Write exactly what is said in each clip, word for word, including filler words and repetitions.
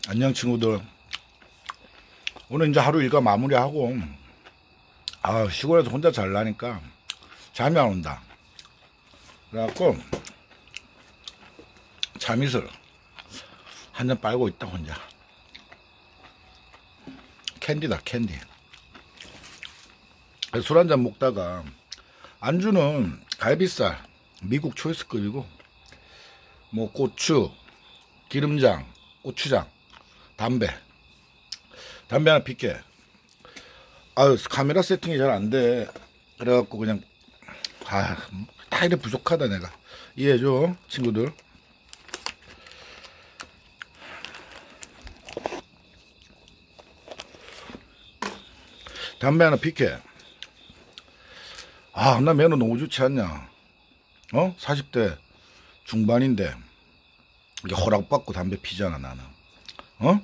안녕 친구들. 오늘 이제 하루 일과 마무리하고 아 시골에서 혼자 잘라니까 잠이 안 온다. 그래갖고 잠이슬 한 잔 빨고 있다 혼자. 캔디다 캔디. 술 한 잔 먹다가 안주는 갈비살 미국 초이스급이고 뭐 고추 기름장 고추장 담배 담배 하나 피게. 아유 카메라 세팅이 잘 안돼. 그래갖고 그냥 아 타일이 부족하다. 내가 이해해줘 친구들. 담배 하나 피게. 아 나 매너 너무 좋지 않냐. 어? 사십 대 중반인데 이게 허락받고 담배 피잖아 나는. 어?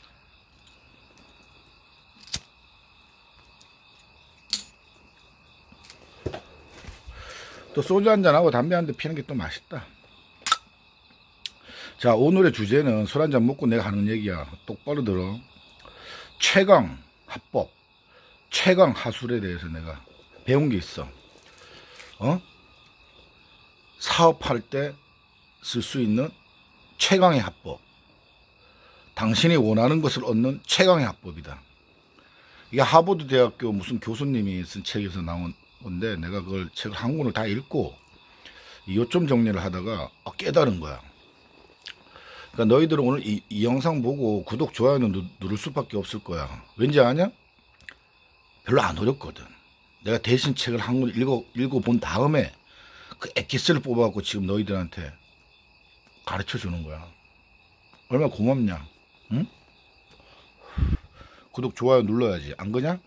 또 소주 한잔하고 담배 한 대 피는 게 또 맛있다. 자 오늘의 주제는 술 한잔 먹고 내가 하는 얘기야. 똑바로 들어. 최강 합법 최강 하술에 대해서 내가 배운 게 있어. 어? 사업할 때 쓸 수 있는 최강의 합법. 당신이 원하는 것을 얻는 최강의 합법이다. 이게 하버드 대학교 무슨 교수님이 쓴 책에서 나온 건데 내가 그걸 책을 한 권을 다 읽고 요점 정리를 하다가 깨달은 거야. 그러니까 너희들은 오늘 이, 이 영상 보고 구독 좋아요는 누, 누를 수밖에 없을 거야. 왠지 아냐? 별로 안 어렵거든. 내가 대신 책을 한 권 읽어, 읽어본 다음에 그 엑기스를 뽑아갖고 지금 너희들한테 가르쳐 주는 거야. 얼마나 고맙냐. 응? 구독 좋아요 눌러야지. 안 그냐?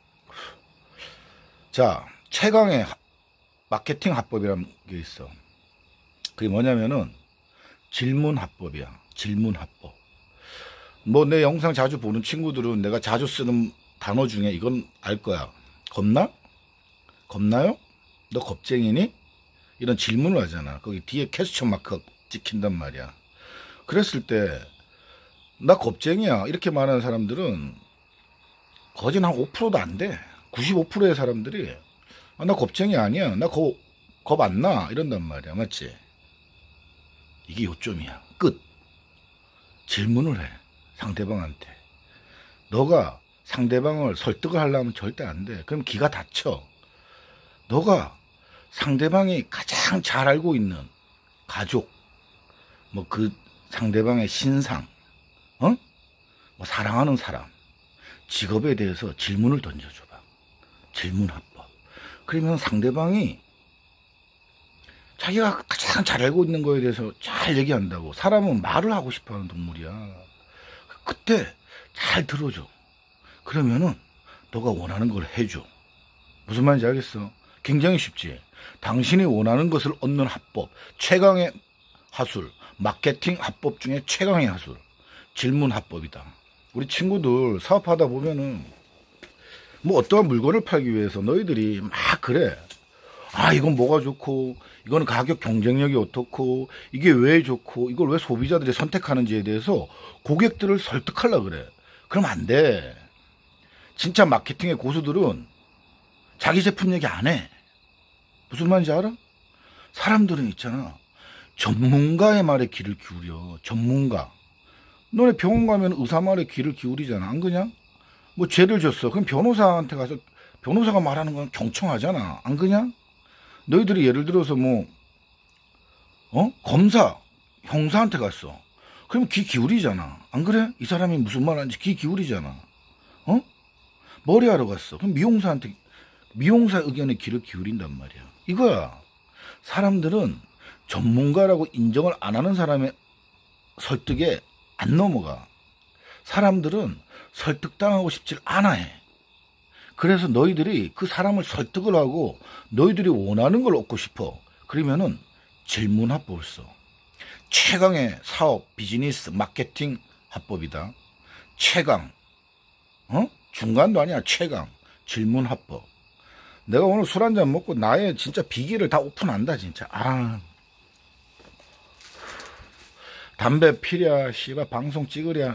자 최강의 마케팅 합법이라는 게 있어. 그게 뭐냐면은 질문 합법이야. 질문 합법. 뭐 내 영상 자주 보는 친구들은 내가 자주 쓰는 단어 중에 이건 알 거야. 겁나? 겁나요? 너 겁쟁이니? 이런 질문을 하잖아. 거기 뒤에 퀘스천 마크 찍힌단 말이야. 그랬을 때 나 겁쟁이야 이렇게 말하는 사람들은 거진 한 오 퍼센트도 안 돼. 구십오 퍼센트의 사람들이 아, 나 겁쟁이 아니야. 나 겁, 겁 안 나. 이런단 말이야. 맞지? 이게 요점이야. 끝. 질문을 해. 상대방한테. 너가 상대방을 설득을 하려면 절대 안 돼. 그럼 기가 닫혀. 너가 상대방이 가장 잘 알고 있는 가족, 뭐 그 상대방의 신상, 어? 뭐 사랑하는 사람, 직업에 대해서 질문을 던져줘봐. 질문 합법. 그러면 상대방이 자기가 가장 잘 알고 있는 거에 대해서 잘 얘기한다고. 사람은 말을 하고 싶어하는 동물이야. 그때 잘 들어줘. 그러면은 너가 원하는 걸 해줘. 무슨 말인지 알겠어? 굉장히 쉽지. 당신이 원하는 것을 얻는 합법. 최강의 하술. 마케팅 합법 중에 최강의 하술. 질문 합법이다. 우리 친구들 사업하다 보면은 뭐 어떠한 물건을 팔기 위해서 너희들이 막 그래. 아 이건 뭐가 좋고 이거는 가격 경쟁력이 어떻고 이게 왜 좋고 이걸 왜 소비자들이 선택하는지에 대해서 고객들을 설득하려고 그래. 그러면 안 돼. 진짜 마케팅의 고수들은 자기 제품 얘기 안 해. 무슨 말인지 알아? 사람들은 있잖아. 전문가의 말에 귀를 기울여. 전문가. 너네 병원 가면 의사 말에 귀를 기울이잖아. 안 그냐? 뭐 죄를 졌어. 그럼 변호사한테 가서 변호사가 말하는 건 경청하잖아. 안 그냐? 너희들이 예를 들어서 뭐 어? 검사, 형사한테 갔어. 그럼 귀 기울이잖아. 안 그래? 이 사람이 무슨 말 하는지 귀 기울이잖아. 어? 머리하러 갔어. 그럼 미용사한테 미용사 의견에 귀를 기울인단 말이야. 이거야. 사람들은 전문가라고 인정을 안 하는 사람의 설득에 안 넘어가. 사람들은 설득당하고 싶질 않아 해. 그래서 너희들이 그 사람을 설득을 하고 너희들이 원하는 걸 얻고 싶어. 그러면은 질문 합법을 써. 최강의 사업, 비즈니스, 마케팅 합법이다. 최강. 어? 중간도 아니야. 최강. 질문 합법. 내가 오늘 술 한잔 먹고 나의 진짜 비기를 다 오픈한다 진짜. 아 담배 피랴 씨발 방송 찍으랴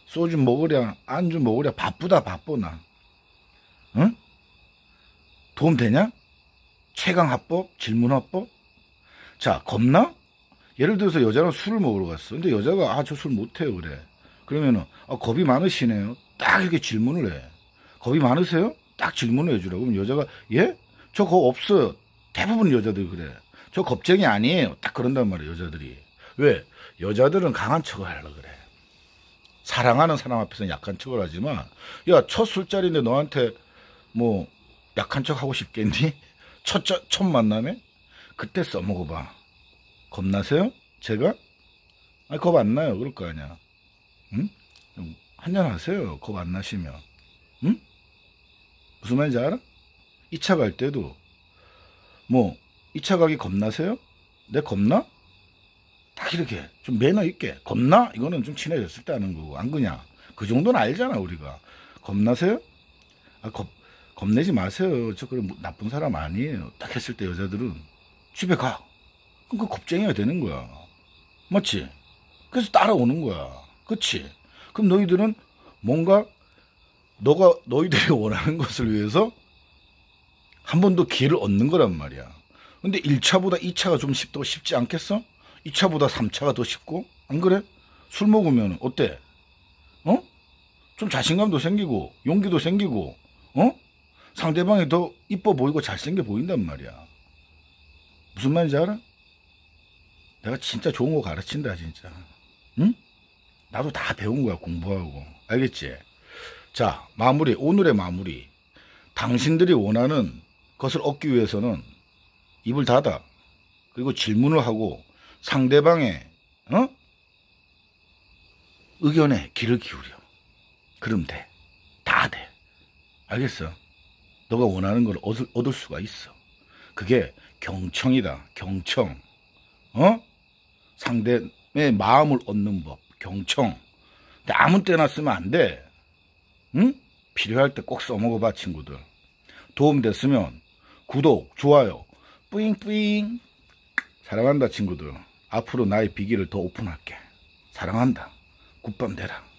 소주 먹으랴 안주 먹으랴 바쁘다 바빠 나. 응? 도움 되냐? 최강합법? 질문합법? 자, 겁나? 예를 들어서 여자랑 술을 먹으러 갔어. 근데 여자가 아, 저 술 못해요 그래. 그러면은 아, 겁이 많으시네요. 딱 이렇게 질문을 해. 겁이 많으세요? 딱 질문을 해주라고. 그럼 여자가 예? 저 겁 없어요. 대부분 여자들 그래. 저 겁쟁이 아니에요. 딱 그런단 말이에요 여자들이. 왜? 여자들은 강한 척을 하려고 그래. 사랑하는 사람 앞에서는 약한 척을 하지만 야, 첫 술자리인데 너한테 뭐 약한 척 하고 싶겠니? 첫, 첫, 첫 만남에? 그때 써먹어봐. 겁나세요? 제가? 아니, 겁 안 나요. 그럴 거 아니야. 응? 한잔 하세요. 겁 안 나시면. 응? 무슨 말인지 알아? 이 차 갈 때도, 뭐, 이 차 가기 겁나세요? 내 겁나? 딱 이렇게, 좀 매너 있게. 겁나? 이거는 좀 친해졌을 때 하는 거고. 안 그냐? 그 정도는 알잖아, 우리가. 겁나세요? 아, 겁, 겁내지 마세요. 저 그런 나쁜 사람 아니에요. 딱 했을 때 여자들은 집에 가. 그럼 그 겁쟁이가 되는 거야. 맞지? 그래서 따라오는 거야. 그치? 그럼 너희들은 뭔가 너가 너희들이 원하는 것을 위해서 한 번 더 기회를 얻는 거란 말이야. 근데 일 차보다 이 차가 좀 쉽다고 쉽지 않겠어? 이 차보다 삼 차가 더 쉽고? 안 그래? 술 먹으면 어때? 어? 좀 자신감도 생기고 용기도 생기고 어? 상대방이 더 이뻐 보이고 잘생겨 보인단 말이야. 무슨 말인지 알아? 내가 진짜 좋은 거 가르친다 진짜. 응? 나도 다 배운 거야 공부하고. 알겠지? 자, 마무리. 오늘의 마무리. 당신들이 원하는 것을 얻기 위해서는 입을 닫아. 그리고 질문을 하고 상대방의 어? 의견에 귀를 기울여. 그럼 돼. 다 돼. 알겠어? 너가 원하는 걸 얻을, 얻을 수가 있어. 그게 경청이다. 경청. 어? 상대의 마음을 얻는 법. 경청. 근데 아무 때나 쓰면 안 돼. 응? 필요할 때 꼭 써먹어봐 친구들. 도움됐으면 구독, 좋아요, 뿌잉뿌잉. 사랑한다 친구들. 앞으로 나의 비기를 더 오픈할게. 사랑한다. 굿밤 되라.